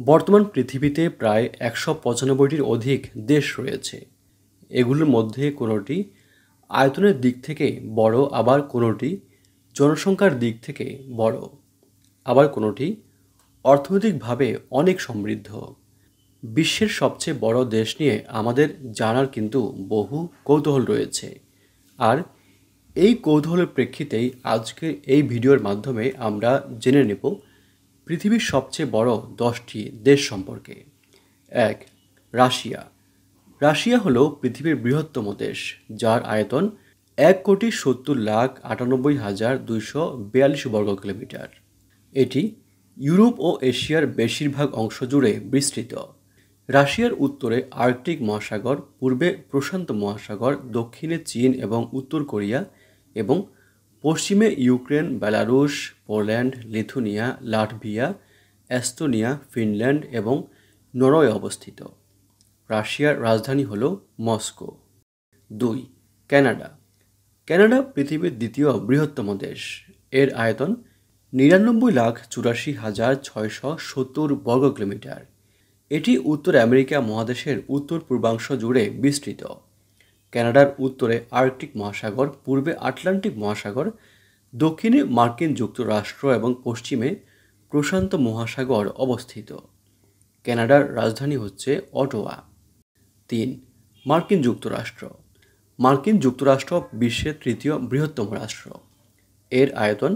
বর্তমান পৃথিবীতে প্রায় ১৯৫টির অধিক দেশ রয়েছে। এগুলোর মধ্যে কোনোটি আয়তনের দিক থেকে বড়, আবার কোনোটি জনসংখ্যার দিক থেকে বড়, আবার কোনোটি অর্থনৈতিকভাবে অনেক সমৃদ্ধ। বিশ্বের সবচেয়ে বড় দেশ নিয়ে আমাদের জানার কিন্তু বহু কৌতূহল রয়েছে। আর এই কৌতূহলের প্রেক্ষিতেই আজকের এই ভিডিওর মাধ্যমে আমরা জেনে নেব পৃথিবীর সবচেয়ে বড় 10টি দেশ সম্পর্কে। ১. রাশিয়া। রাশিয়া হলো পৃথিবীর বৃহত্তম দেশ, যার আয়তন ১,৭০,৯৮,২৪২ বর্গ কিলোমিটার। এটি ইউরোপ ও এশিয়ার বেশিরভাগ অংশ জুড়ে বিস্তৃত। রাশিয়ার উত্তরে আর্কটিক মহাসাগর, পূর্বে প্রশান্ত মহাসাগর, দক্ষিণে চীন এবং উত্তর কোরিয়া এবং পশ্চিমে Ukraine, Belarus, Poland, Lithuania, Latvia, Estonia, Finland এবং নরওয়ে অবস্থিত। রাশিয়ার রাজধানী হল মস্কো। ২. কানাডা। কানাডা পৃথিবীর দ্বিতীয় বৃহত্তম দেশ। এর আয়তন ৯৯,৮৪,৬৭০ বর্গ কিলোমিটার। এটি উত্তর আমেরিকা মহাদেশের উত্তর পূর্বাংশ জুড়ে বিস্তৃত। কানাডার উত্তরে আর্কটিক মহাসাগর, পূর্বে আটলান্টিক মহাসাগর, দক্ষিণে মার্কিন যুক্তরাষ্ট্র এবং পশ্চিমে প্রশান্ত মহাসাগর অবস্থিত। কানাডার রাজধানী হচ্ছে অটোয়া। ৩. মার্কিন যুক্তরাষ্ট্র। মার্কিন যুক্তরাষ্ট্র বিশ্বের তৃতীয় বৃহত্তম রাষ্ট্র। এর আয়তন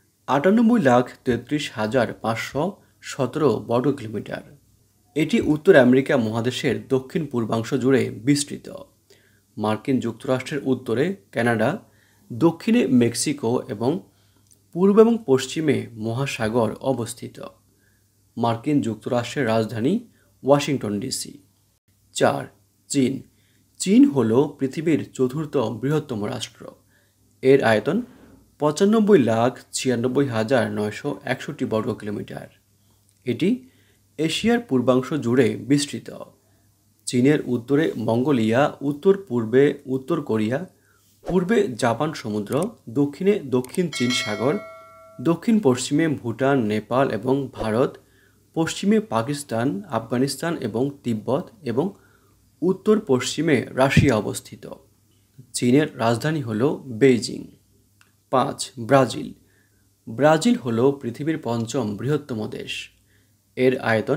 ৯৮,৩৩,৫১৭ বর্গ কিলোমিটার। এটি উত্তর আমেরিকা মহাদেশের দক্ষিণ পূর্বাংশ জুড়ে বিস্তৃত। মার্কিন যুক্তরাষ্ট্রের উত্তরে কানাডা, দক্ষিণে মেক্সিকো এবং পূর্ব এবং পশ্চিমে মহাসাগর অবস্থিত। মার্কিন যুক্তরাষ্ট্রের রাজধানী ওয়াশিংটন ডিসি। ৪. চীন। চীন হল পৃথিবীর চতুর্থ বৃহত্তম রাষ্ট্র। এর আয়তন ৯৫,৯৬,৯৬১ বর্গ কিলোমিটার। এটি এশিয়ার পূর্বাংশ জুড়ে বিস্তৃত। চীনের উত্তরে মঙ্গোলিয়া, উত্তর পূর্বে উত্তর কোরিয়া, পূর্বে জাপান সমুদ্র, দক্ষিণে দক্ষিণ চীন সাগর, দক্ষিণ পশ্চিমে ভুটান, নেপাল এবং ভারত, পশ্চিমে পাকিস্তান, আফগানিস্তান এবং তিব্বত এবং উত্তর পশ্চিমে রাশিয়া অবস্থিত। চীনের রাজধানী হল বেইজিং। ৫. ব্রাজিল। ব্রাজিল হল পৃথিবীর পঞ্চম বৃহত্তম দেশ। এর আয়তন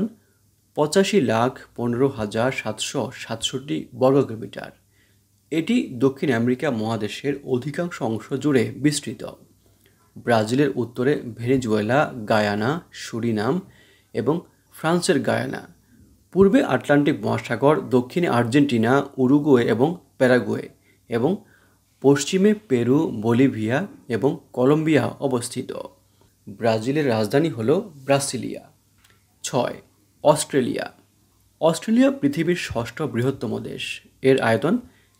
৮৫,১৫,৭৬৭ বর্গ কিলোমিটার। এটি দক্ষিণ আমেরিকা মহাদেশের অধিকাংশ অংশ জুড়ে বিস্তৃত। ব্রাজিলের উত্তরে ভেনেজুয়েলা, গায়ানা, সুরিনাম এবং ফ্রান্সের গায়ানা, পূর্বে আটলান্টিক মহাসাগর, দক্ষিণে আর্জেন্টিনা, উরুগুয়ে এবং প্যারাগুয়ে এবং পশ্চিমে পেরু, বলিভিয়া এবং কলম্বিয়া অবস্থিত। ব্রাজিলের রাজধানী হল ব্রাসিলিয়া। ৬. অস্ট্রেলিয়া। অস্ট্রেলিয়া পৃথিবীর ষষ্ঠ বৃহত্তম দেশ। এর আয়তন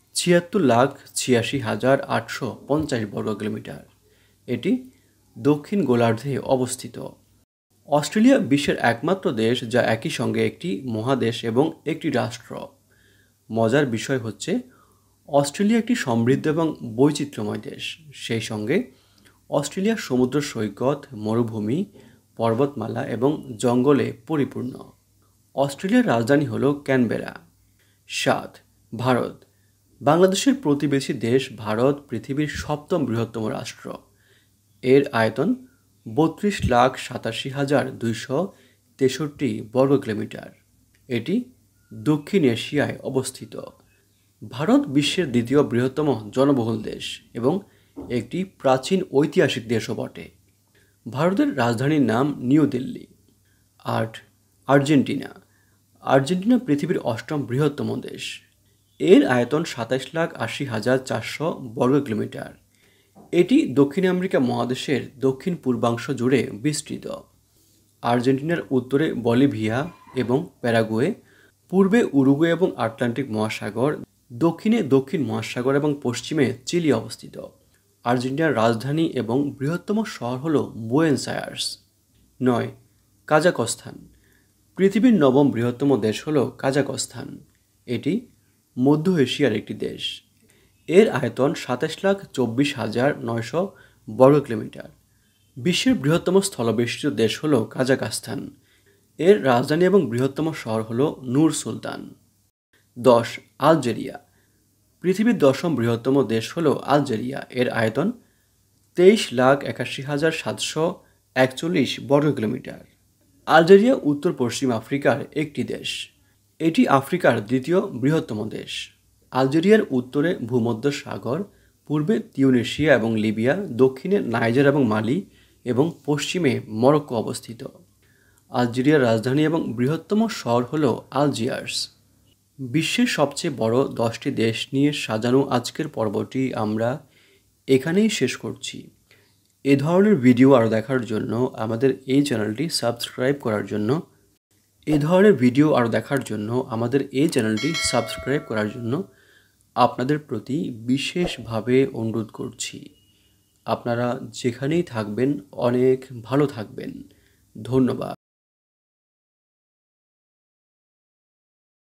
৭৬,৮৬,৮৫০ বর্গ কিলোমিটার। এটি দক্ষিণ গোলার্ধে অবস্থিত। অস্ট্রেলিয়া বিশ্বের একমাত্র দেশ যা একই সঙ্গে একটি মহাদেশ এবং একটি রাষ্ট্র। মজার বিষয় হচ্ছে অস্ট্রেলিয়া একটি সমৃদ্ধ এবং বৈচিত্র্যময় দেশ। সেই সঙ্গে অস্ট্রেলিয়া সমুদ্র সৈকত, মরুভূমি, পর্বতমালা এবং জঙ্গলে পরিপূর্ণ। অস্ট্রেলিয়ার রাজধানী হল ক্যানবেরা। ৭. ভারত। বাংলাদেশের প্রতিবেশী দেশ ভারত পৃথিবীর সপ্তম বৃহত্তম রাষ্ট্র। এর আয়তন ৩২,৮৭,২৬৩ বর্গ কিলোমিটার। এটি দক্ষিণ এশিয়ায় অবস্থিত। ভারত বিশ্বের দ্বিতীয় বৃহত্তম জনবহুল দেশ এবং একটি প্রাচীন ঐতিহাসিক দেশও বটে। ভারতের রাজধানীর নাম নিউ দিল্লি। ৮. আর্জেন্টিনা। আর্জেন্টিনা পৃথিবীর অষ্টম বৃহত্তম দেশ। এর আয়তন ২৭,৮০,৪০০ বর্গ কিলোমিটার। এটি দক্ষিণ আমেরিকা মহাদেশের দক্ষিণ পূর্বাংশ জুড়ে বিস্তৃত। আর্জেন্টিনার উত্তরে বলিভিয়া এবং প্যারাগুয়ে, পূর্বে উরুগুয়ে এবং আটলান্টিক মহাসাগর, দক্ষিণে দক্ষিণ মহাসাগর এবং পশ্চিমে চিলি অবস্থিত। আর্জেন্টিনার রাজধানী এবং বৃহত্তম শহর হল বুয়েনোস আয়ার্স। ৯. কাজাখস্তান। পৃথিবীর নবম বৃহত্তম দেশ হল কাজাখস্তান। এটি মধ্য এশিয়ার একটি দেশ। এর আয়তন ২৭,২৪,৯০০ বর্গ কিলোমিটার। বিশ্বের বৃহত্তম স্থলবেষ্টিত দেশ হল কাজাখস্তান। এর রাজধানী এবং বৃহত্তম শহর হল নূর সুলতান। 10. আলজেরিয়া। পৃথিবীর 10ম বৃহত্তম দেশ হল আলজেরিয়া। এর আয়তন 23,81,741 বর্গ কিলোমিটার। আলজেরিয়া উত্তর পশ্চিম আফ্রিকার একটি দেশ। এটি আফ্রিকার দ্বিতীয় বৃহত্তম দেশ। আলজেরিয়ার উত্তরে ভূমধ্য সাগর, পূর্বে তিউনিসিয়া এবং লিবিয়া, দক্ষিণে নাইজার এবং মালি এবং পশ্চিমে মরক্কো অবস্থিত। আলজেরিয়ার রাজধানী এবং বৃহত্তম শহর হল আলজিয়ার্স। বিশ্বের সবচেয়ে বড় 10টি দেশ নিয়ে সাজানো আজকের পর্বটি আমরা এখানেই শেষ করছি। এ ধরনের ভিডিও আরও দেখার জন্য আমাদের এই চ্যানেলটি সাবস্ক্রাইব করার জন্য আপনাদের প্রতি বিশেষভাবে অনুরোধ করছি। আপনারা যেখানেই থাকবেন অনেক ভালো থাকবেন। ধন্যবাদ।